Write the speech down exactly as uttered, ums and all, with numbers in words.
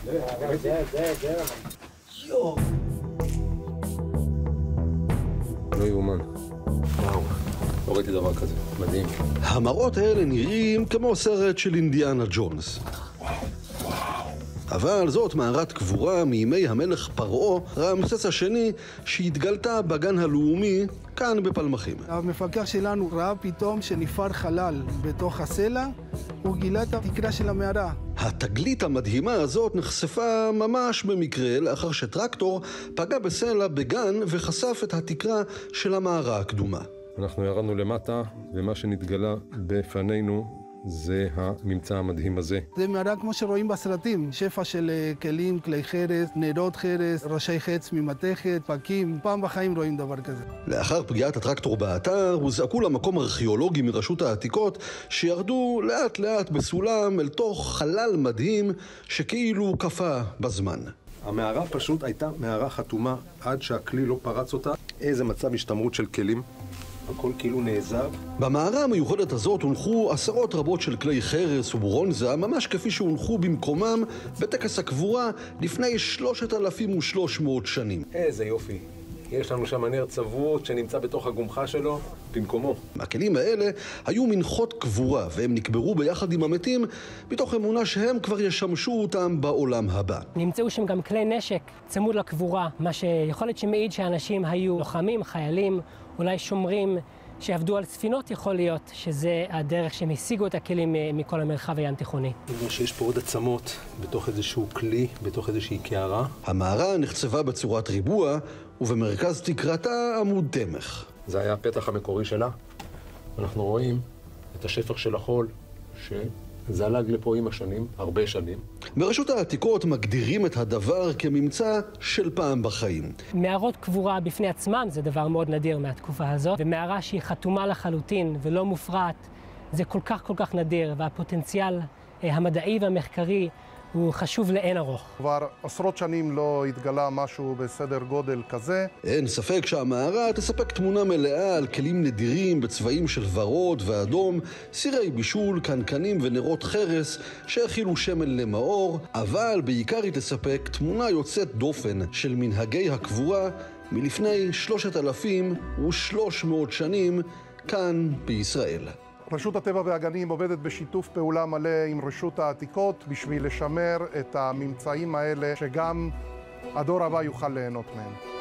זה, זה, זה. יואו. לא יאומן. וואו. לא ראיתי דבר כזה. מדהים. המראות האלה נראים כמו סרט של אינדיאנה ג'ונס. אבל זאת מערת קבורה מימי המלך פרעה, רמסס השני, שהתגלתה בגן הלאומי כאן בפלמחים. המפקח שלנו ראה פתאום שנפער חלל בתוך הסלע, הוא גילה את התקרה של המערה. התגלית המדהימה הזאת נחשפה ממש במקרה לאחר שטרקטור פגע בסלע בגן וחשף את התקרה של המערה הקדומה. אנחנו ירדנו למטה, ומה שנתגלה בפנינו זה הממצא המדהים הזה. זה מערה כמו שרואים בסרטים, שפע של כלים, כלי חרס, נרות חרס, ראשי חץ ממתכת, פקים. פעם בחיים רואים דבר כזה. לאחר פגיעת הטרקטור באתר, הוזעקו למקום ארכיאולוגי מרשות העתיקות, שירדו לאט לאט בסולם אל תוך חלל מדהים שכאילו קפא בזמן. המערה פשוט הייתה מערה חתומה עד שהכלי לא פרץ אותה. איזה מצב השתמרות של כלים. הכל כאילו נעזב. במערה המיוחדת הזאת הונחו עשרות רבות של כלי חרס וברונזה, ממש כפי שהונחו במקומם בטקס הקבורה לפני שלושת אלפים ושלוש מאות שנים. איזה יופי. יש לנו שם נר צבות שנמצא בתוך הגומחה שלו, במקומו. הכלים האלה היו מנחות קבורה, והם נקברו ביחד עם המתים, מתוך אמונה שהם כבר ישמשו אותם בעולם הבא. נמצאו שם גם כלי נשק צמוד לקבורה, מה שיכול להיות שמעיד שאנשים היו לוחמים, חיילים, אולי שומרים שעבדו על ספינות, יכול להיות שזה הדרך שהם השיגו את הכלים מכל המרחב הים תיכוני. נראה שיש פה עוד עצמות בתוך איזשהו כלי, בתוך איזושהי קערה. המערה נחצבה בצורת ריבוע, ובמרכז תקרתה עמוד תמך. זה היה הפתח המקורי שלה. אנחנו רואים את השפך של החול שזלג לפה עם השנים, הרבה שנים. ברשות העתיקות מגדירים את הדבר כממצא של פעם בחיים. מערות קבורה בפני עצמן זה דבר מאוד נדיר מהתקופה הזאת, ומערה שהיא חתומה לחלוטין ולא מופרעת, זה כל כך כל כך נדיר, והפוטנציאל המדעי והמחקרי הוא חשוב לאין ארוך. כבר עשרות שנים לא התגלה משהו בסדר גודל כזה. אין ספק שהמערה תספק תמונה מלאה על כלים נדירים בצבעים של ורוד ואדום, סירי בישול, קנקנים ונרות חרס שהכילו שמן למאור, אבל בעיקר היא תספק תמונה יוצאת דופן של מנהגי הקבורה מלפני שלושת אלפים ושלוש מאות שנים כאן בישראל. רשות הטבע והגנים עובדת בשיתוף פעולה מלא עם רשות העתיקות בשביל לשמר את הממצאים האלה שגם הדור הבא יוכל ליהנות מהם.